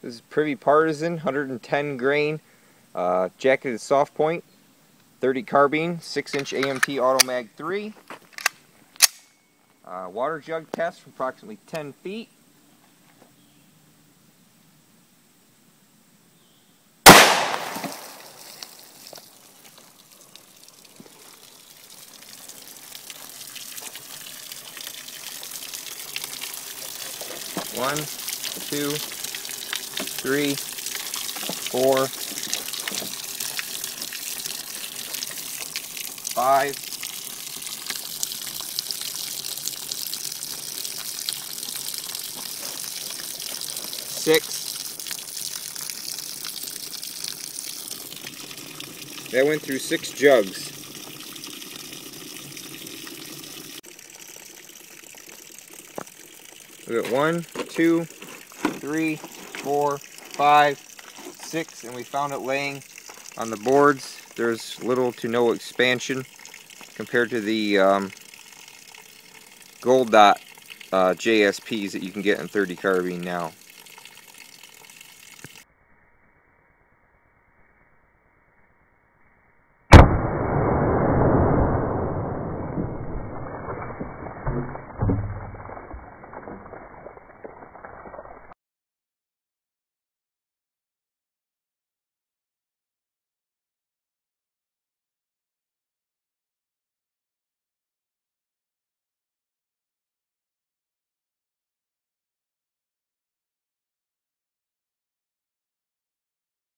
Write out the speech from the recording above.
This is Prvi Partizan 110 grain jacketed soft point, 30 carbine, 6-inch AMT AutoMag 3. Water jug test from approximately 10 feet. One, two, three, four, 5, 6. That went through 6 jugs. We got 1, 2, 3, 4, 5, 6, and we found it laying on the boards. There's little to no expansion compared to the gold dot JSPs that you can get in 30 carbine now.